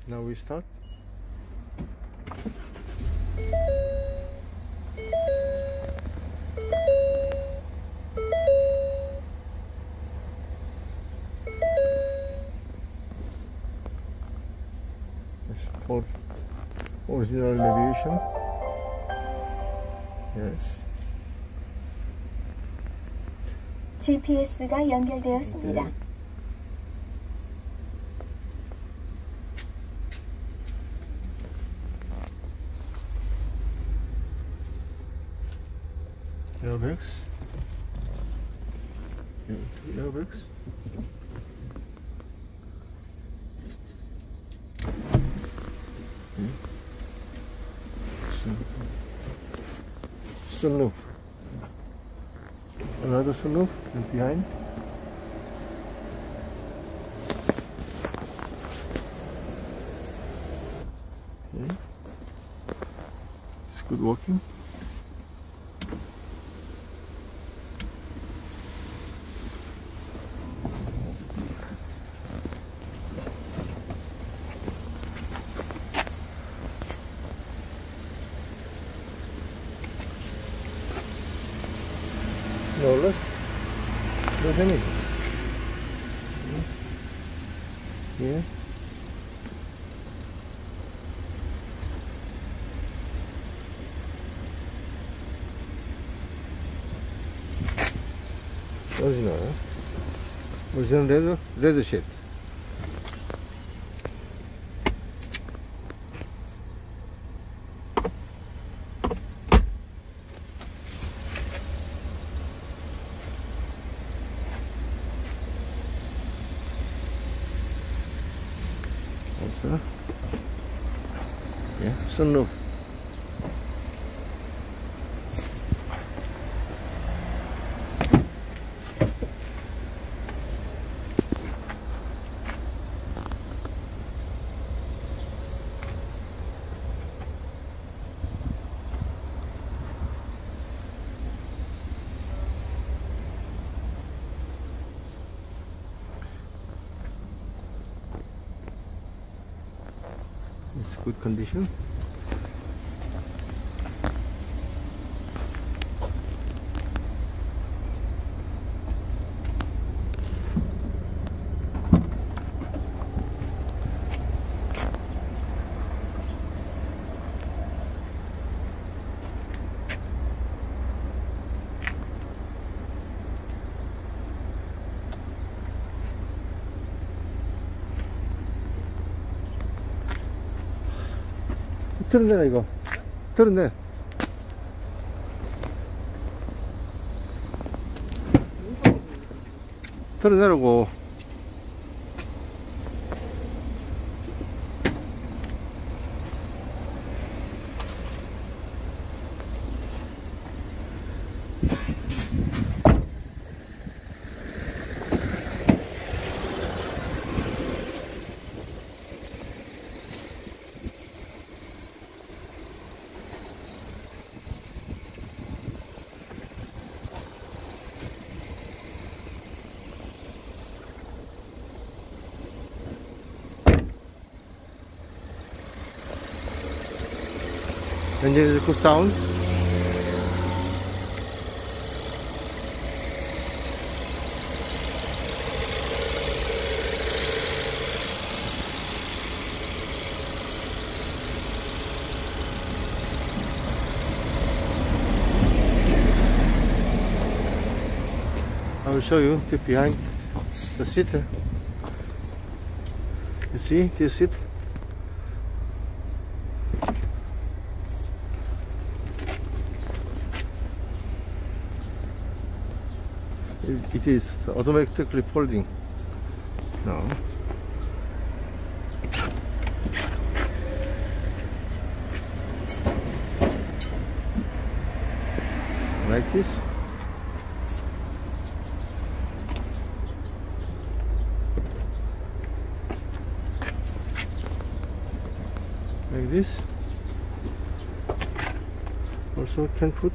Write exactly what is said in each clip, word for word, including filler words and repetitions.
Now we start. It's for original navigation. Yes. 지피에스가 연결되었습니다. Okay. Airbags. Two airbags. Okay. Sunroof. Another sunroof is behind. Okay. It's good working. No rust, no damage. Yeah. Original, original leather, leather sheet. Also, yeah, sunroof. It's good condition. 틀어내라 이거 틀어내. 틀어내라고. Engine is a good sound. I will show you the behind the seat. You see this seat? It is automatically folding now. Like this. Like this. Also can put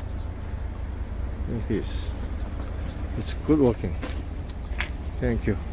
like this. It's good working. Thank you.